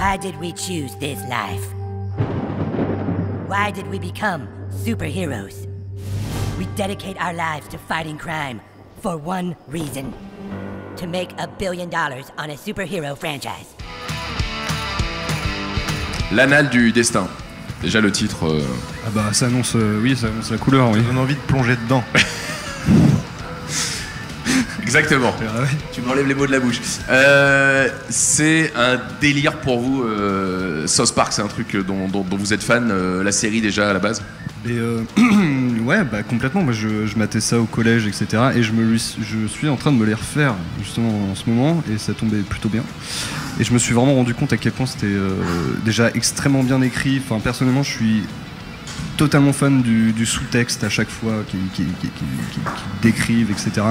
Why did we choose this life? Why did we become superheroes? We dedicate our lives to fighting crime for one reason. To make $1 billion on a superhero franchise. L'anal du destin. Déjà le titre... Ah bah ça annonce, oui, ça annonce la couleur, oui. On a envie de plonger dedans. Exactement. Ah ouais. Tu m'enlèves les mots de la bouche. C'est un délire pour vous, South Park, c'est un truc dont vous êtes fan, la série déjà à la base. Et ouais, bah complètement. Moi, je matais ça au collège, etc. Et je suis en train de me les refaire justement en ce moment, et ça tombait plutôt bien. Et je me suis vraiment rendu compte à quel point c'était déjà extrêmement bien écrit. Enfin, personnellement, je suis totalement fan du sous-texte à chaque fois qui décrivent, etc.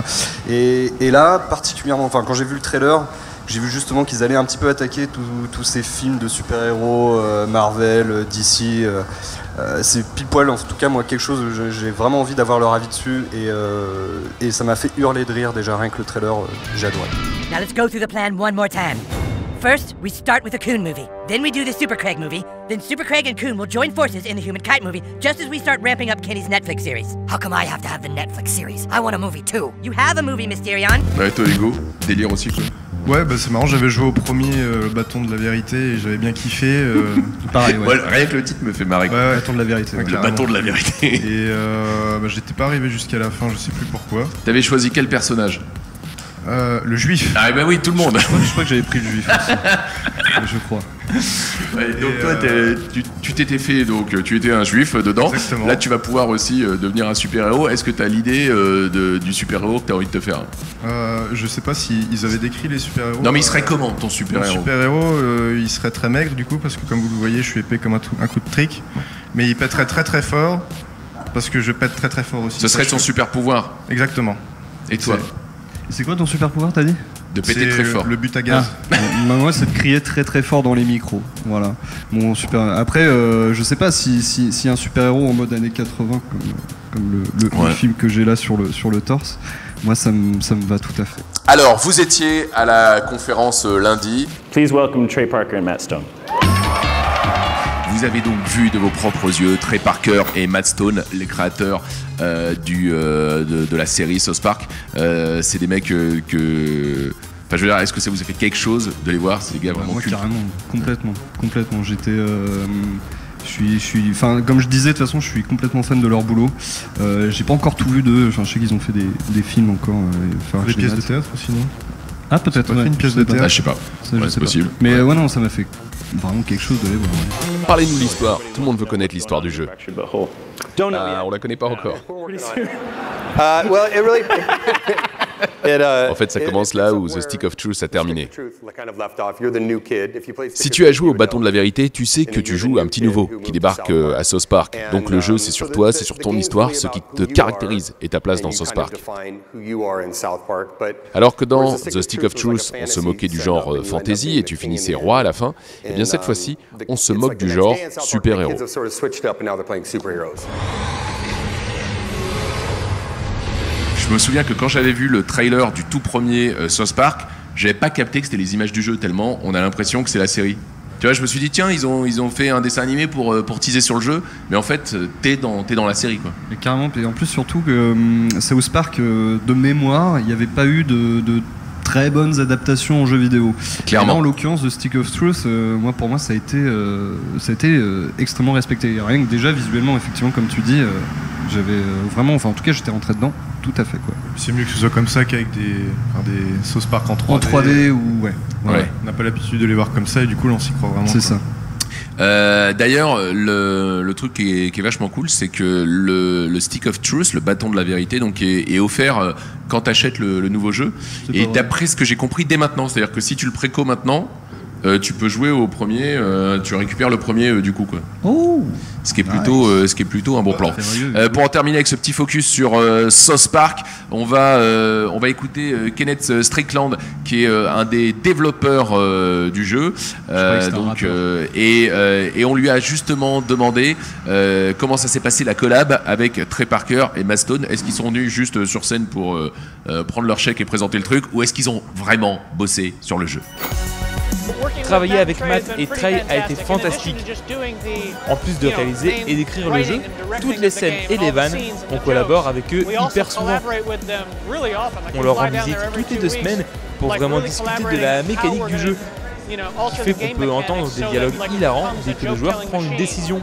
Et là, particulièrement, enfin, quand j'ai vu le trailer, j'ai vu justement qu'ils allaient un petit peu attaquer tous ces films de super-héros, Marvel, DC. C'est pile poil, en tout cas, moi, quelque chose, j'ai vraiment envie d'avoir leur avis dessus. Et ça m'a fait hurler de rire déjà, rien que le trailer, j'ai adoré. Now let's go through the plan one more time. First, we start with the Coon movie. Then we do the Super Craig movie. Then Super Craig and Coon will join forces in the Human Kite movie, just as we start ramping up Kenny's Netflix series. How come I have to have the Netflix series? I want a movie too. You have a movie, Mysterion. Ouais, toi Hugo, délire aussi quoi. Ouais, bah c'est marrant, j'avais joué au premier Bâton de la Vérité et j'avais bien kiffé. Pareil, ouais. Rien que le titre me fait marrer. Ouais, Bâton de la Vérité. Ouais, Ouais. Le bâton de la vérité. Et bah, j'étais pas arrivé jusqu'à la fin, je sais plus pourquoi. T'avais choisi quel personnage? Le juif. Ah bah oui, tout le monde. Je crois que j'avais pris le juif aussi. Je crois. Ouais, donc toi, tu t'étais fait, donc tu étais un juif dedans. Exactement. Là, tu vas pouvoir aussi devenir un super-héros. Est-ce que tu as l'idée du super-héros que tu as envie de te faire? Je sais pas si ils avaient décrit les super-héros. Non, mais il serait comment ton Mon super-héros? super-héros, il serait très maigre du coup, parce que comme vous le voyez, je suis épais comme un coup de trick. Mais il pèterait très très fort, parce que je pète très très fort aussi. Ce serait son super-pouvoir. Exactement. Et toi? C'est quoi ton super pouvoir, t'as dit? De péter très fort. Le but à gaz. Moi, c'est de crier très très fort dans les micros. Voilà. Mon super. Après, je sais pas si un super héros en mode années 80 comme le film que j'ai là sur le torse. Moi, ça me va tout à fait. Alors, vous étiez à la conférence lundi. Please welcome Trey Parker and Matt Stone. Vous avez donc vu de vos propres yeux Trey Parker et Matt Stone, les créateurs de la série South Park. C'est des mecs que... Enfin, je veux dire, est-ce que ça vous a fait quelque chose de les voir? C'est des gars vraiment moi, cultes. carrément, complètement. J'étais... enfin, comme je disais, de toute façon, je suis complètement fan de leur boulot. J'ai pas encore tout vu d'eux. Enfin, je sais qu'ils ont fait des films encore. Des pièces de théâtre aussi, non? Ah, peut-être. Fait une pièce de théâtre. Ah, je sais pas. Ça, Ouais, c'est possible. Mais ouais, non, ça m'a fait vraiment quelque chose de les voir. Ouais. Parlez-nous de l'histoire. Tout le monde veut connaître l'histoire du jeu. Don't know yet. On la connaît pas encore. Well, it really. En fait, ça commence là où The Stick of Truth a terminé. Si tu as joué au Bâton de la Vérité, tu sais que tu joues un petit nouveau qui débarque à South Park. Donc le jeu, c'est sur toi, c'est sur ton histoire, ce qui te caractérise et ta place dans South Park. Alors que dans The Stick of Truth, on se moquait du genre fantasy et tu finissais roi à la fin, et bien cette fois-ci, on se moque du genre super-héros. Je me souviens que quand j'avais vu le trailer du tout premier South Park, j'avais pas capté que c'était les images du jeu tellement on a l'impression que c'est la série. Tu vois, je me suis dit tiens, ils ont fait un dessin animé pour teaser sur le jeu, mais en fait t'es dans la série quoi. Et carrément, et en plus surtout que South Park, de mémoire, il n'y avait pas eu de très bonnes adaptations en jeux vidéo. Clairement. Et là, en l'occurrence, The Stick of Truth, pour moi, ça a été extrêmement respecté. Rien que déjà visuellement, effectivement, comme tu dis, j'avais vraiment, enfin en tout cas, j'étais rentré dedans, tout à fait quoi. C'est mieux que ce soit comme ça qu'avec des South Park en 3D. En 3D ou ouais. Ouais. On n'a pas l'habitude de les voir comme ça et du coup, là, on s'y croit vraiment. C'est quoi. ça. D'ailleurs, le truc qui est vachement cool, c'est que le Stick of Truth, le bâton de la vérité, donc est offert quand t'achètes le nouveau jeu. Et d'après ce que j'ai compris, dès maintenant, c'est-à-dire que si tu le préco maintenant, tu peux jouer au premier, tu récupères le premier du coup quoi. Oh. Ce qui est plutôt un bon plan. Pour en terminer avec ce petit focus sur South Park, on va écouter Kenneth Strickland qui est un des développeurs du jeu. Et on lui a justement demandé comment ça s'est passé la collab avec Trey Parker et Matt Stone. Est-ce qu'ils sont venus juste sur scène pour prendre leur chèque et présenter le truc, ou est-ce qu'ils ont vraiment bossé sur le jeu? Working Travailler avec Matt et Trey a été fantastique. En plus de réaliser et d'écrire le jeu, toutes les scènes et les vannes, on collabore avec eux hyper souvent. On leur rend visite toutes les 2 semaines pour vraiment discuter de la mécanique du jeu, qui fait qu'on peut entendre des dialogues hilarants dès que le joueur prend une décision.